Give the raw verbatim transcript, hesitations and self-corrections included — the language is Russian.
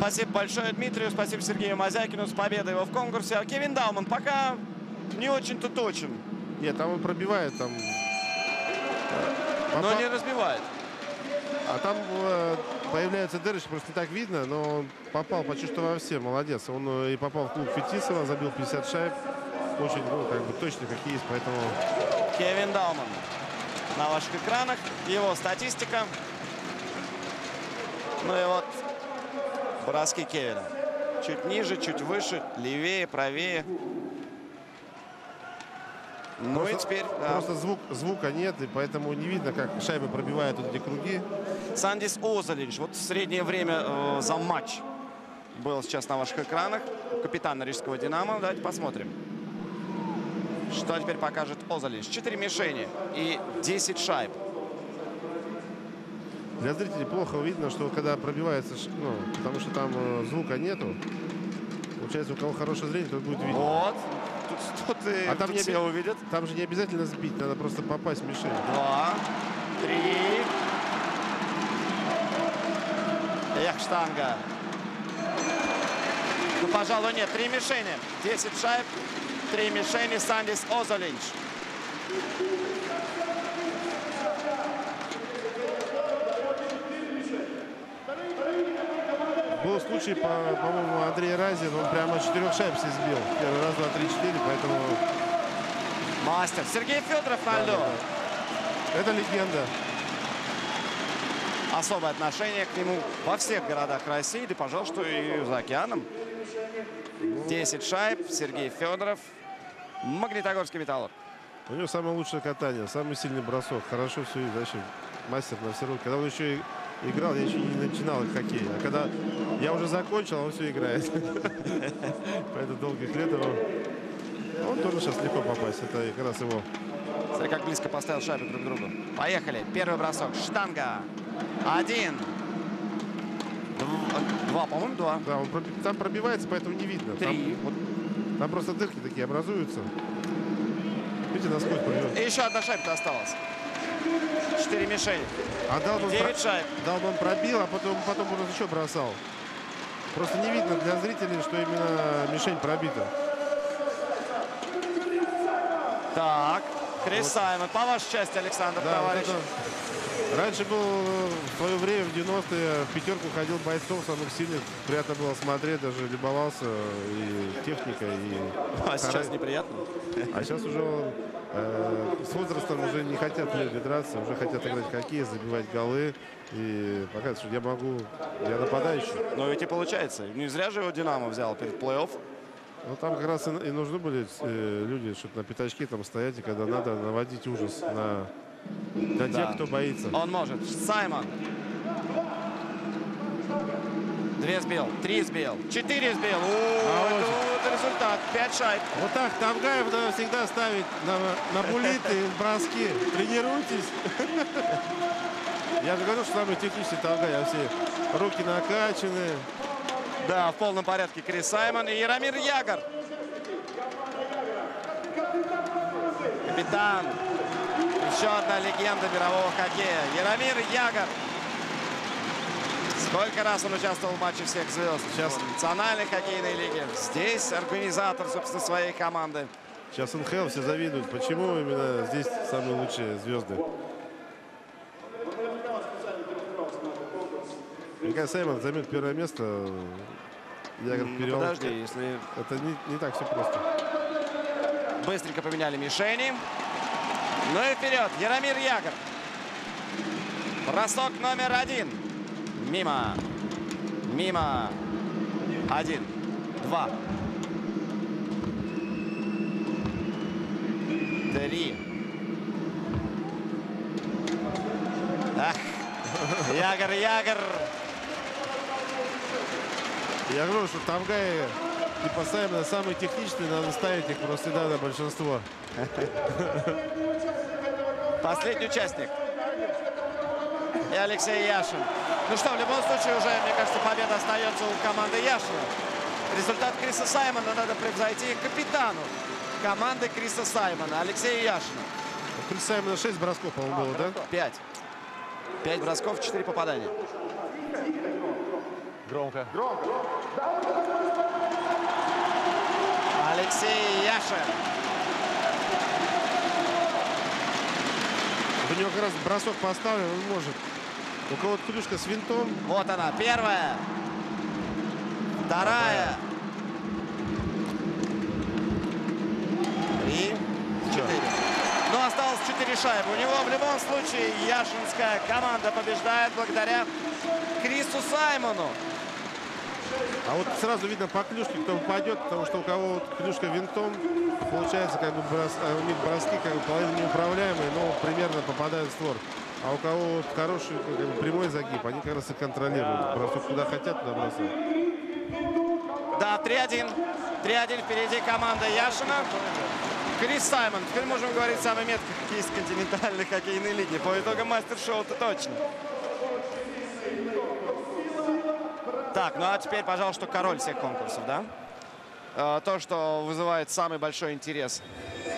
Спасибо большое Дмитрию, спасибо Сергею Мозякину с победой его в конкурсе. А Кевин Дауман пока не очень-то точен. Нет, там он пробивает, там... Но не разбивает. А там э, появляется дырочки, просто не так видно, но он попал почти что во все, молодец. Он э, и попал в клуб Фетисова, забил пятьдесят шайб. Очень, ну, как бы точно, как есть, поэтому... Кевин Дауман на ваших экранах. Его статистика. Ну и вот броски Кевина. Чуть ниже, чуть выше, левее, правее. Ну просто, и теперь... Да. Просто звук, звука нет, и поэтому не видно, как шайбы пробивают вот эти круги. Сандис Озалинч. Вот среднее время э, за матч был сейчас на ваших экранах. Капитан Рижского «Динамо». Давайте посмотрим, что теперь покажет Озалинч. четыре мишени и десять шайб. Для зрителей плохо видно, что когда пробивается, ну, потому что там э, звука нету. Получается, у кого хорошее зрение, тот будет видно. Вот. Тут, тут, и, а там, тут не все оби... увидят. Там же не обязательно сбить, надо просто попасть в мишень. Два, три. Эх, штанга. Ну, пожалуй, нет. Три мишени. десять шайб. Три мишени. Сандис Озалинч. Был случай, по-моему, по Андрей Разин, он прямо четырех шайб все сбил. Первый раз, два, три, четыре, поэтому... Мастер. Сергей Федоров на льду. Да, да, да. Это легенда. Особое отношение к нему во всех городах России, да, пожалуй, что и за океаном. десять шайб. Сергей Федоров. Магнитогорский «Металлург». У него самое лучшее катание, самый сильный бросок. Хорошо все, и дальше мастер на все руки. Когда он еще и играл, я еще не начинал их хоккей. А когда я уже закончил, он все играет. Поэтому долгих лет его... Он тоже сейчас легко попасть. Это как раз его. Смотри, как близко поставил шайбы друг к другу. Поехали. Первый бросок. Штанга. Один. Два, по-моему, два. Да, он проби... там пробивается, поэтому не видно. Три. Там, вот, там просто дырки такие образуются. Видите, насколько пробивает. И еще одна шайба осталась. Четыре мишени. А Дауман Девять про... шайб. Дауман пробил, а потом, потом он еще бросал. Просто не видно для зрителей, что именно мишень пробита. Так. Крис Вот. Саймон. По вашей части, Александр, Да, товарищ. вот это... Раньше был в свое время, в девяностые, в пятерку ходил бойцов самых сильных. Приятно было смотреть, даже любовался и техникой, и... А сейчас неприятно. А сейчас уже он, э, с возрастом уже не хотят люди драться, уже хотят играть в хоккей, забивать голы. И показывать, что я могу, я нападающий. Но ведь и получается. Не зря же его «Динамо» взял перед плей-офф. Ну, там как раз и, и нужны были э, люди, чтобы на пятачке там стоять, и когда надо наводить ужас на, на Да. тех, кто боится. Он может. Саймон. Две сбил. Три сбил. Четыре сбил. О, А это, вот. это результат. Пять шайб. Вот так Тавгаев надо всегда ставить на, на булиты, броски. Тренируйтесь. Я же говорю, что самый технический Тавгаев. Все руки накачаны. Да, в полном порядке Крис Саймон и Яромир Ягор. Капитан. Еще одна легенда мирового хоккея. Яромир Ягор. Сколько раз он участвовал в матче всех звезд. Сейчас в национальной хоккейной лиге. Здесь организатор, собственно, своей команды. Сейчас эн ха эл все завидуют. Почему именно здесь самые лучшие звезды? Мне кажется, Саймон займет первое место. Ягор вперед. Ну, подожди, если... Это не, не так все просто. Быстренько поменяли мишени. Ну и вперед. Яромир Ягор. Бросок номер один. Мимо. Мимо. Один. Два. Три. Ах. Ягор, Ягор. Я говорю, что Тавгаи типа Саймона самые техничные, надо ставить их просто да, на большинство. Последний участник. И Алексей Яшин. Ну что, в любом случае уже, мне кажется, победа остается у команды Яшина. Результат Криса Саймона надо превзойти капитану команды Криса Саймона, Алексея Яшина. У Криса Саймона шесть бросков, по-моему, было, да? Пять. Пять бросков, четыре попадания. Громко. Алексей Яшин. У него как раз бросок поставлен, он может. У кого-то клюшка с винтом. Вот она, первая. Вторая. Три. Четыре. Но осталось четыре шайбы. У него в любом случае яшинская команда побеждает благодаря Крису Саймону. А вот сразу видно по клюшке, кто попадет, потому что у кого вот клюшка винтом, получается, как бы брос... у них броски как бы половина неуправляемые, но примерно попадают в створ. А у кого вот хороший как бы, прямой загиб, они как раз и контролируют. Бросок куда хотят, туда бросают. Да, три один. три один впереди команда Яшина. Крис Саймон. Теперь можем говорить самый меткий хоккеист континентальной хоккейной лиги. По итогам мастер-шоу-то точно. Так, ну а теперь, пожалуйста, король всех конкурсов, да? Э, То, что вызывает самый большой интерес